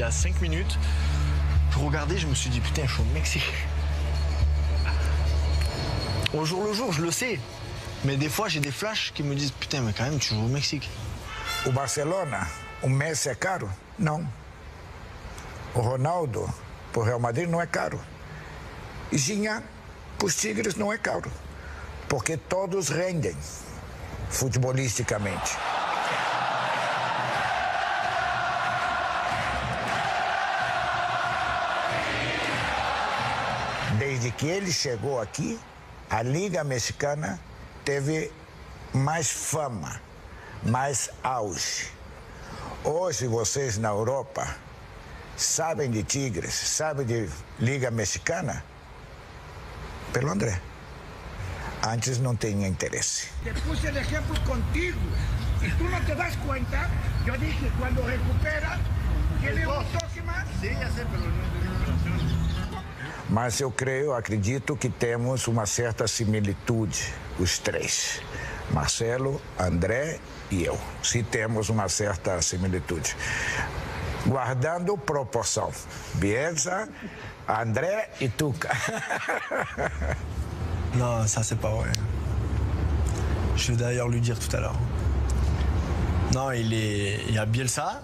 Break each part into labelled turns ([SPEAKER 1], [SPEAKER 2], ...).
[SPEAKER 1] a 5 minutes. Je regardais, je me suis dit, putain, je suis au Mexique. Au jour le jour, je le sais. Mais des fois, j'ai des flashs qui me disent, putain, mais quand même, tu joues au Mexique.
[SPEAKER 2] O Barcelona, o Messi é caro? Não. O Ronaldo, pro Real Madrid, não é caro. E Ginha, pros Tigres, não é caro. Porque todos rendem, futebolisticamente. Desde que ele chegou aqui, a Liga Mexicana teve mais fama, mais auge. Hoje vocês na Europa sabem de Tigres, sabem de Liga Mexicana pelo André. Antes não tinha interesse.
[SPEAKER 3] Te puse el ejemplo contigo y tú no te das cuenta. Yo dije, cuando recupera, tiene un toque más.
[SPEAKER 4] Sí, ya sé, pero no es recuperación.
[SPEAKER 2] Mas eu creio, acredito que temos uma certa similitude, os três. Marcelo, André e eu. Se temos uma certa similitude. Guardando proporção. Bielsa, André e Tuca.
[SPEAKER 1] Non, ça c'est pas vrai. Je vais d'ailleurs lui dire tout à l'heure. Non, il y a Bielsa,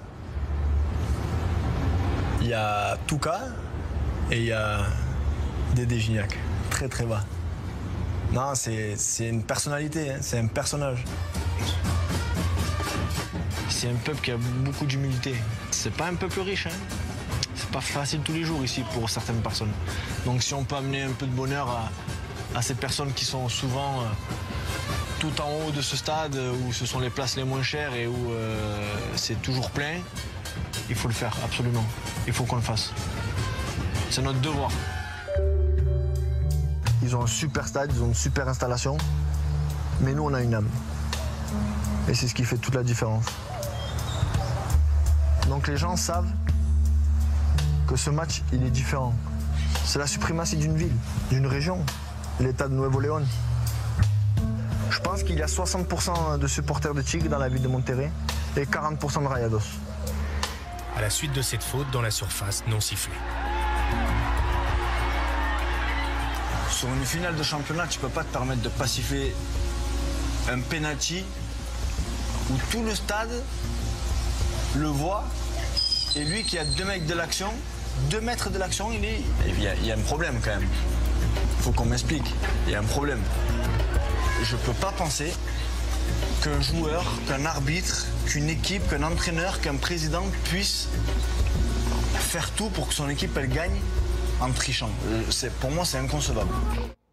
[SPEAKER 1] il y a Tuca et il y a Dédé Gignac. Très très bas. Non, c'est une personnalité, hein, c'est un personnage. C'est un peuple qui a beaucoup d'humilité. C'est pas un peuple riche, hein. C'est pas facile tous les jours ici pour certaines personnes. Donc si on peut amener un peu de bonheur à ces personnes qui sont souvent tout en haut de ce stade, où ce sont les places les moins chères et où c'est toujours plein, il faut le faire, absolument. Il faut qu'on le fasse. C'est notre devoir. Ils ont un super stade, ils ont une super installation, mais nous on a une âme. Et c'est ce qui fait toute la différence. Donc les gens savent que ce match, il est différent. C'est la suprématie d'une ville, d'une région, l'État de Nuevo León. Je pense qu'il y a 60% de supporters de Tigre dans la ville de Monterrey et 40% de Rayados.
[SPEAKER 5] À la suite de cette faute dans la surface non sifflée.
[SPEAKER 1] Sur une finale de championnat, tu ne peux pas te permettre de pas siffler un penalty où tout le stade le voit et lui qui a 2 mètres de l'action, 2 mètres de l'action, il y a un problème quand même. Il faut qu'on m'explique, il y a un problème. Je ne peux pas penser qu'un joueur, qu'un arbitre, qu'une équipe, qu'un entraîneur, qu'un président puisse faire tout pour que son équipe elle gagne en trichant. Pour moi, c'est inconcevable.